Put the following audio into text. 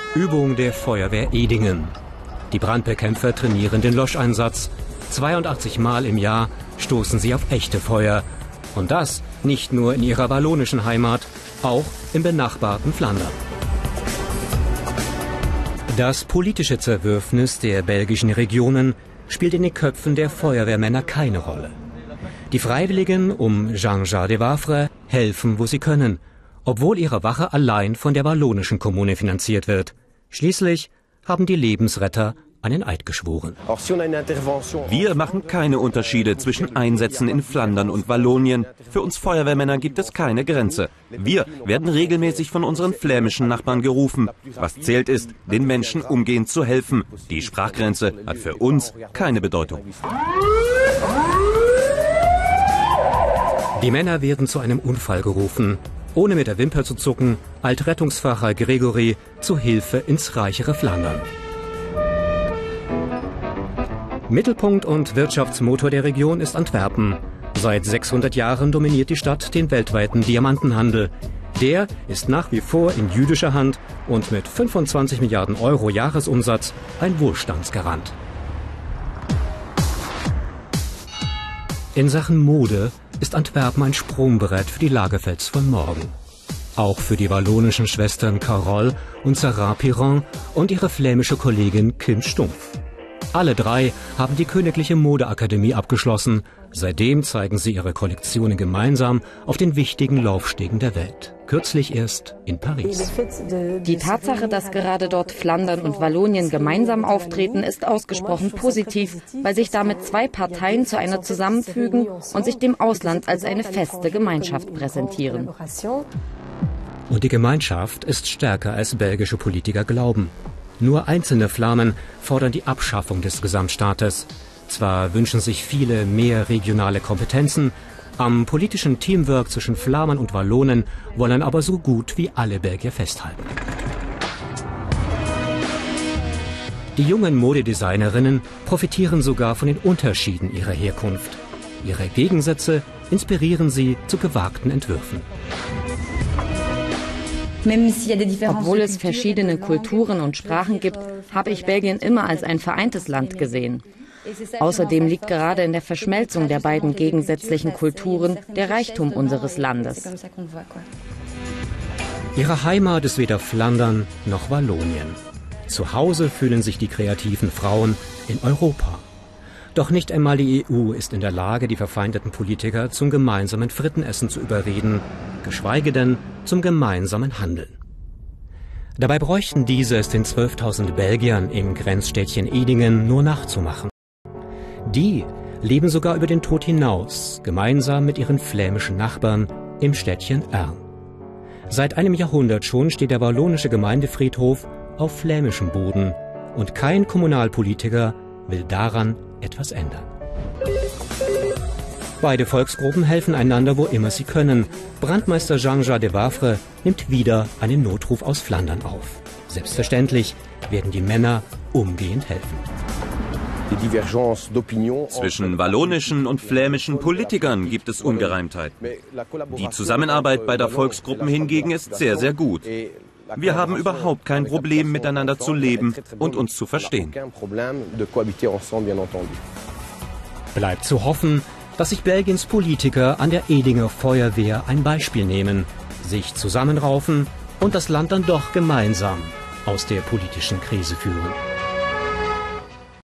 Übung der Feuerwehr Edingen. Die Brandbekämpfer trainieren den Löscheinsatz. 82 Mal im Jahr stoßen sie auf echte Feuer. Und das nicht nur in ihrer wallonischen Heimat, auch im benachbarten Flandern. Das politische Zerwürfnis der belgischen Regionen spielt in den Köpfen der Feuerwehrmänner keine Rolle. Die Freiwilligen um Jean-Jacques de Wavre helfen, wo sie können, obwohl ihre Wache allein von der wallonischen Kommune finanziert wird. Schließlich haben die Lebensretter einen Eid geschworen. Wir machen keine Unterschiede zwischen Einsätzen in Flandern und Wallonien. Für uns Feuerwehrmänner gibt es keine Grenze. Wir werden regelmäßig von unseren flämischen Nachbarn gerufen. Was zählt ist, den Menschen umgehend zu helfen. Die Sprachgrenze hat für uns keine Bedeutung. Die Männer werden zu einem Unfall gerufen. Ohne mit der Wimper zu zucken, eilt Rettungsfahrer Gregory zu Hilfe ins reichere Flandern. Mittelpunkt und Wirtschaftsmotor der Region ist Antwerpen. Seit 600 Jahren dominiert die Stadt den weltweiten Diamantenhandel. Der ist nach wie vor in jüdischer Hand und mit 25 Milliarden Euro Jahresumsatz ein Wohlstandsgarant. In Sachen Mode ist Antwerpen ein Sprungbrett für die Lagerfelds von morgen. Auch für die wallonischen Schwestern Carole und Sarah Piron und ihre flämische Kollegin Kim Stumpf. Alle drei haben die Königliche Modeakademie abgeschlossen. Seitdem zeigen sie ihre Kollektionen gemeinsam auf den wichtigen Laufstegen der Welt. Kürzlich erst in Paris. Die Tatsache, dass gerade dort Flandern und Wallonien gemeinsam auftreten, ist ausgesprochen positiv, weil sich damit zwei Parteien zu einer zusammenfügen und sich dem Ausland als eine feste Gemeinschaft präsentieren. Und die Gemeinschaft ist stärker als belgische Politiker glauben. Nur einzelne Flamen fordern die Abschaffung des Gesamtstaates. Zwar wünschen sich viele mehr regionale Kompetenzen, am politischen Teamwork zwischen Flamen und Wallonen wollen aber so gut wie alle Belgier festhalten. Die jungen Modedesignerinnen profitieren sogar von den Unterschieden ihrer Herkunft. Ihre Gegensätze inspirieren sie zu gewagten Entwürfen. Obwohl es verschiedene Kulturen und Sprachen gibt, habe ich Belgien immer als ein vereintes Land gesehen. Außerdem liegt gerade in der Verschmelzung der beiden gegensätzlichen Kulturen der Reichtum unseres Landes. Ihre Heimat ist weder Flandern noch Wallonien. Zu Hause fühlen sich die kreativen Frauen in Europa. Doch nicht einmal die EU ist in der Lage, die verfeindeten Politiker zum gemeinsamen Frittenessen zu überreden, geschweige denn zum gemeinsamen Handeln. Dabei bräuchten diese es den 12.000 Belgiern im Grenzstädtchen Edingen nur nachzumachen. Die leben sogar über den Tod hinaus, gemeinsam mit ihren flämischen Nachbarn im Städtchen Ern. Seit einem Jahrhundert schon steht der wallonische Gemeindefriedhof auf flämischem Boden und kein Kommunalpolitiker will daran etwas ändern. Beide Volksgruppen helfen einander, wo immer sie können. Brandmeister Jean-Jacques de Wavre nimmt wieder einen Notruf aus Flandern auf. Selbstverständlich werden die Männer umgehend helfen. Zwischen wallonischen und flämischen Politikern gibt es Ungereimtheiten. Die Zusammenarbeit beider Volksgruppen hingegen ist sehr, sehr gut. Wir haben überhaupt kein Problem, miteinander zu leben und uns zu verstehen. Bleibt zu hoffen, dass sich Belgiens Politiker an der Edinger Feuerwehr ein Beispiel nehmen, sich zusammenraufen und das Land dann doch gemeinsam aus der politischen Krise führen.